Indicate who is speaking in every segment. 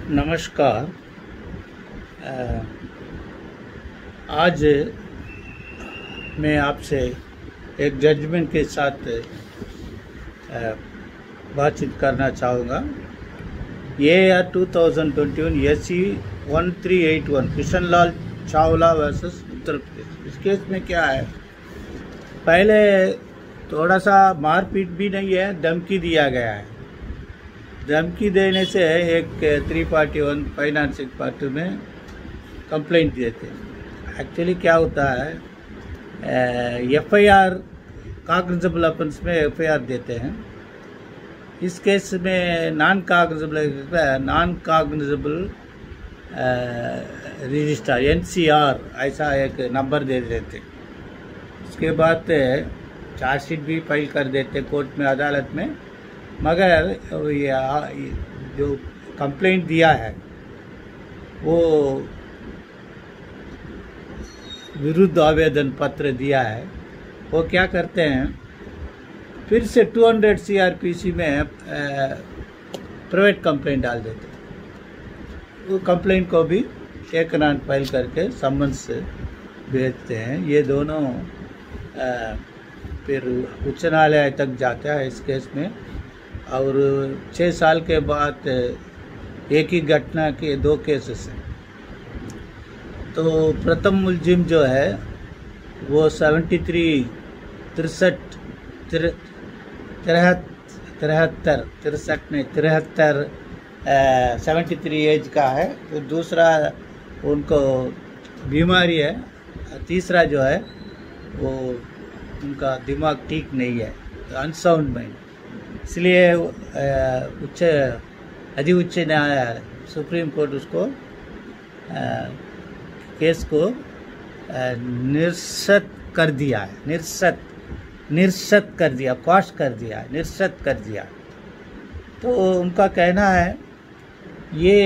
Speaker 1: नमस्कार। आज मैं आपसे एक जजमेंट के साथ बातचीत करना चाहूँगा। ये 2021 SC 1381 किशन लाल चावला वर्सेस उत्तर प्रदेश। इस केस में क्या है, पहले थोड़ा सा मारपीट भी नहीं है, धमकी दिया गया है। धमकी देने से एक 341 फाइनेंसिंग पार्टी में कंप्लेंट देते हैं। एक्चुअली क्या होता है, FIR कॉग्निजेबल ऑफेंस में FIR देते हैं। इस केस में नॉन कॉग्निजेबल रजिस्टर NCR ऐसा एक नंबर दे देते। उसके बाद चार्जशीट भी फाइल कर देते कोर्ट में, अदालत में। मगर ये जो कंप्लेंट दिया है वो विरुद्ध आवेदन पत्र दिया है, वो क्या करते हैं, फिर से 200 CRPC में प्राइवेट कंप्लेंट डाल देते हैं। वो कंप्लेंट को भी एक नॉन फाइल करके समन्स भेजते हैं। ये दोनों फिर उच्च न्यायालय तक जाता है इस केस में। और 6 साल के बाद एक ही घटना के 2 केसेस हैं। तो प्रथम मुलजिम जो है वो 73 एज का है। तो दूसरा उनको बीमारी है। तीसरा जो है वो उनका दिमाग ठीक नहीं है, अनसाउंड माइंड। इसलिए अति उच्च न्यायालय सुप्रीम कोर्ट उसको केस को निरस्त कर दिया है। निरस्त कर दिया, क्वाश कर दिया, निरस्त कर दिया। तो उनका कहना है ये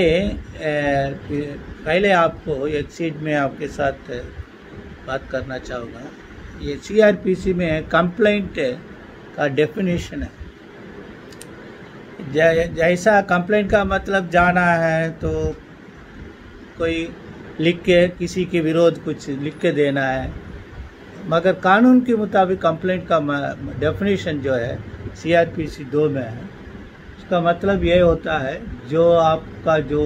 Speaker 1: पहले आपको एक चीज में आपके साथ बात करना चाहूँगा। ये CRPC में कंप्लेंट का डेफिनेशन है। जैसा कंप्लेंट का मतलब जाना है तो कोई लिख के किसी के विरोध कुछ लिख के देना है। मगर कानून के मुताबिक कंप्लेंट का डेफिनेशन जो है CRPC 2 में है, उसका मतलब ये होता है जो आपका जो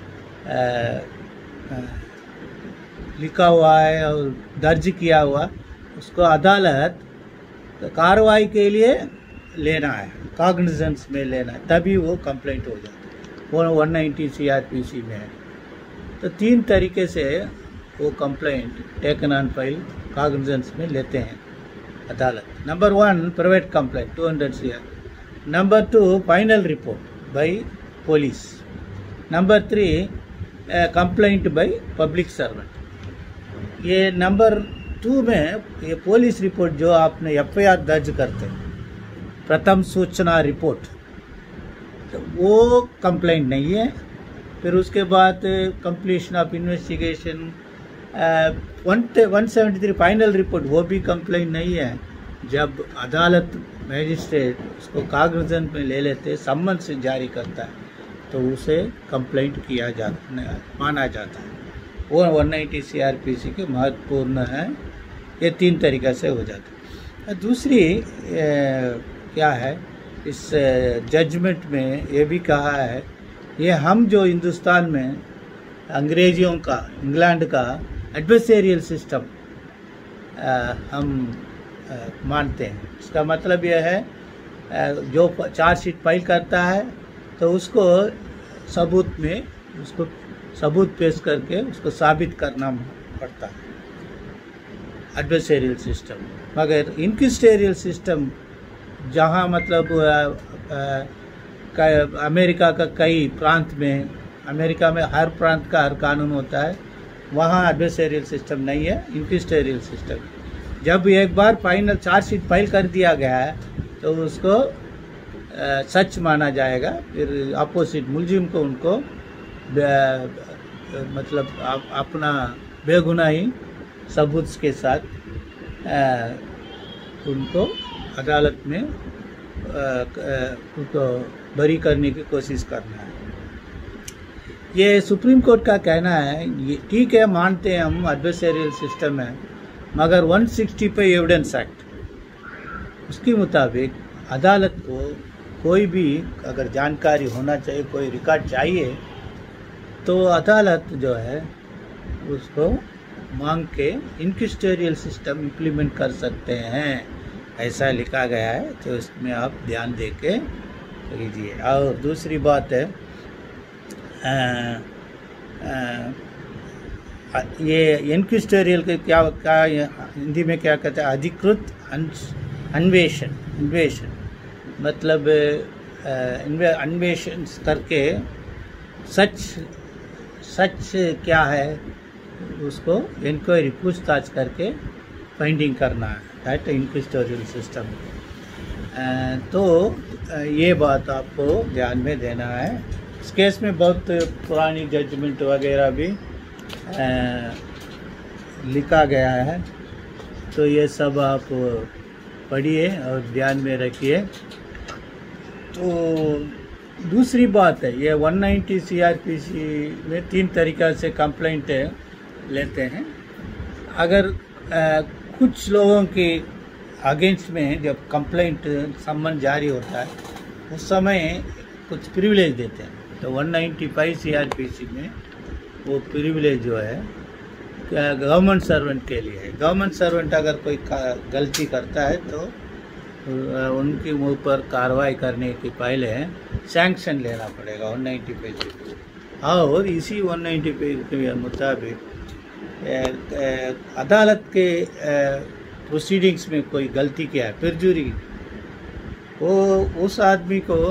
Speaker 1: लिखा हुआ है और दर्ज किया हुआ, उसको अदालत कार्रवाई के लिए लेना है, कॉग्निजेंस में लेना है, तभी वो कंप्लेंट हो जाता है। वो 190 CRPC में है। तो 3 तरीके से वो complaint taken on file cognizance में लेते हैं अदालत। Number 1 private complaint 200 CR। Number 2 final report by police. Number 3 complaint by public servant. ये नंबर 2 में ये पुलिस रिपोर्ट जो आपने FIR दर्ज करते हैं, प्रथम सूचना रिपोर्ट, तो वो कंप्लेंट नहीं है। फिर उसके बाद completion of investigation 173 final report, वो भी कंप्लेंट नहीं है। जब अदालत मैजिस्ट्रेट उसको कॉग्निजेंस में ले लेते, सम्मन जारी करता है, तो उसे कंप्लेंट किया जाता, माना जाता है। वो 190 CRPC के महत्वपूर्ण है। ये 3 तरीक़े से हो जाता है। दूसरी क्या है, इस जजमेंट में ये भी कहा है, ये हम जो हिंदुस्तान में अंग्रेजियों का, इंग्लैंड का एडवर्सेरियल सिस्टम हम मानते हैं। इसका मतलब यह है जो चार्जशीट फाइल करता है तो उसको सबूत पेश करके उसको साबित करना पड़ता है, एडवर्सेरियल सिस्टम। मगर इनक्विजिटोरियल सिस्टम जहाँ मतलब अमेरिका का कई प्रांत में, अमेरिका में हर प्रांत का हर कानून होता है, वहाँ एडवर्सेरियल सिस्टम नहीं है, इनक्विजिटोरियल सिस्टम। जब एक बार फाइनल चार्जशीट फाइल कर दिया गया है तो उसको सच माना जाएगा। फिर अपोजिट मुलजिम को उनको मतलब अपना बेगुनाही सबूत के साथ उनको अदालत में उनको बरी करने की कोशिश करना है। ये सुप्रीम कोर्ट का कहना है, ये ठीक है, मानते हैं हम एडवर्सरियल सिस्टम है, मगर 165 एविडेंस एक्ट उसके मुताबिक अदालत को कोई भी अगर जानकारी होना चाहिए, कोई रिकॉर्ड चाहिए, तो अदालत जो है उसको मांग के इंक्विजिटोरियल सिस्टम इम्प्लीमेंट कर सकते हैं, ऐसा लिखा गया है। तो इसमें आप ध्यान दे के लीजिए। और दूसरी बात है, ये इंक्विजिटोरियल के क्या हिंदी में क्या कहते हैं, अधिकृत अन्वेषण मतलब अन्वेषण करके सच क्या है उसको इंक्वायरी पूछताछ करके फाइंडिंग करना है, दैट इंक्विजिटोरियल सिस्टम। तो ये बात आपको ध्यान में देना है। इस केस में बहुत पुरानी जजमेंट वगैरह भी लिखा गया है, तो ये सब आप पढ़िए और ध्यान में रखिए। तो दूसरी बात है, ये 190 सीआरपीसी में 3 तरीक़ा से कंप्लेंट लेते हैं। अगर कुछ लोगों के अगेंस्ट में जब कंप्लेंट सम्मन जारी होता है उस समय कुछ प्रिविलेज देते हैं, तो 195 सीआरपीसी में वो प्रिविलेज जो है गवर्नमेंट सर्वेंट के लिए है। गवर्नमेंट सर्वेंट अगर कोई गलती करता है तो उनके मुँह पर कार्रवाई करने के पहले सैंक्शन लेना पड़ेगा 195। और इसी 195 के मुताबिक अदालत के प्रोसीडिंग्स में कोई गलती किया है, परजुरी, वो उस आदमी को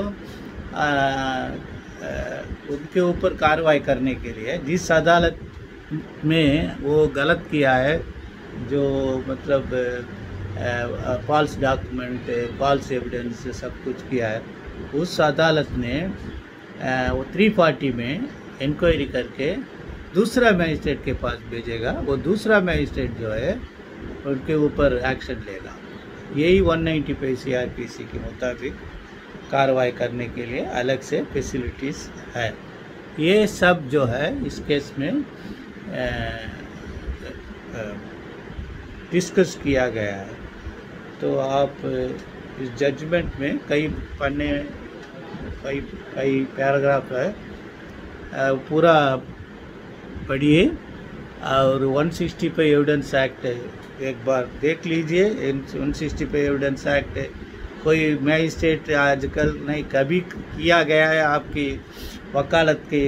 Speaker 1: उनके ऊपर कार्रवाई करने के लिए जिस अदालत में वो गलत किया है, जो मतलब फॉल्स डॉक्यूमेंट, फॉल्स एविडेंस सब कुछ किया है, उस अदालत ने वो 340 में इंक्वायरी करके दूसरा मैजिस्ट्रेट के पास भेजेगा। वो दूसरा मैजिस्ट्रेट जो है उनके ऊपर एक्शन लेगा। यही 195 सीआरपीसी के मुताबिक कार्रवाई करने के लिए अलग से फैसिलिटीज़ है। ये सब जो है इस केस में डिस्कस किया गया है। तो आप इस जजमेंट में कई पन्ने, कई पैराग्राफ है, पूरा पढ़िए। और 165 एविडेंस एक्ट एक बार देख लीजिए। 165 एविडेंस एक्ट कोई मैजिस्ट्रेट आजकल नहीं, कभी किया गया है आपकी वकालत के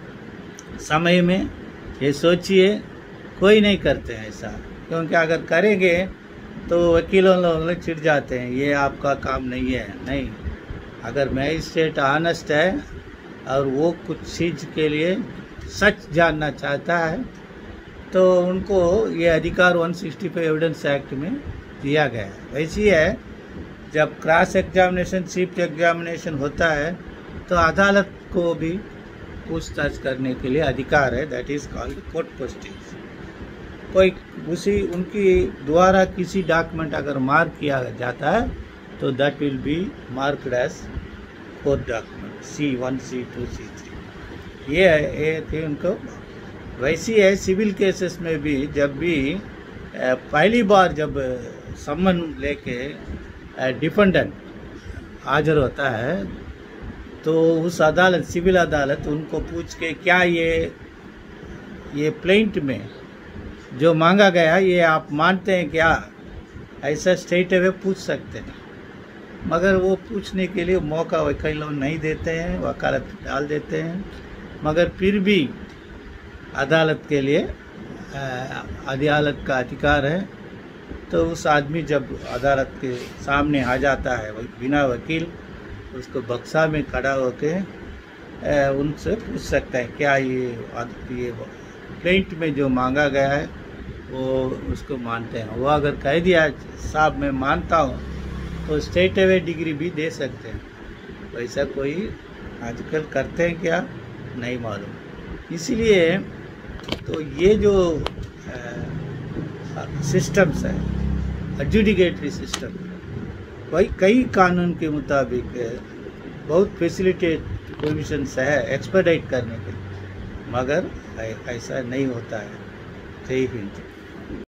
Speaker 1: समय में? ये सोचिए, कोई नहीं करते हैं ऐसा, क्योंकि अगर करेंगे तो वकीलों लोग चिढ़ जाते हैं, ये आपका काम नहीं है। नहीं, अगर मैजिस्ट्रेट ऑनेस्ट है और वो कुछ चीज़ के लिए सच जानना चाहता है तो उनको ये अधिकार 165 एविडेंस एक्ट में दिया गया है। वैसे ही है, जब क्रॉस एग्जामिनेशन, चीफ एग्जामिनेशन होता है तो अदालत को भी पूछताछ करने के लिए अधिकार है, that is called court postings. कोई उसी उनकी द्वारा किसी डॉक्यूमेंट अगर मार्क किया जाता है तो that will be marked as court document, C1, C2, C3। ये थे उनको। वैसी है सिविल केसेस में भी, जब भी पहली बार जब सम्मन लेके डिफेंडेंट हाजिर होता है तो उस अदालत, सिविल अदालत उनको पूछ के क्या ये प्लेंट में जो मांगा गया ये आप मानते हैं क्या, ऐसा स्ट्रेट अवे पूछ सकते हैं। मगर वो पूछने के लिए मौका वकीलों नहीं देते हैं, वकालत डाल देते हैं। मगर फिर भी अदालत के लिए अदालत का अधिकार है। तो उस आदमी जब अदालत के सामने आ जाता है बिना वकील, उसको बक्सा में खड़ा होके उनसे पूछ सकता है क्या ये प्लेंट में जो मांगा गया है वो उसको मानते हैं। वो अगर कह दिया साहब मैं मानता हूँ तो स्ट्रेट अवे डिग्री भी दे सकते हैं। वैसा कोई आजकल करते हैं क्या, नहीं मालूम। इसीलिए तो ये जो सिस्टम्स है, एडजुडिकेटरी सिस्टम, कई कानून के मुताबिक बहुत फैसिलिटेट प्रोविजंस है एक्सपेडाइट करने के लिए। मगर ऐसा नहीं होता है। जय हिंद।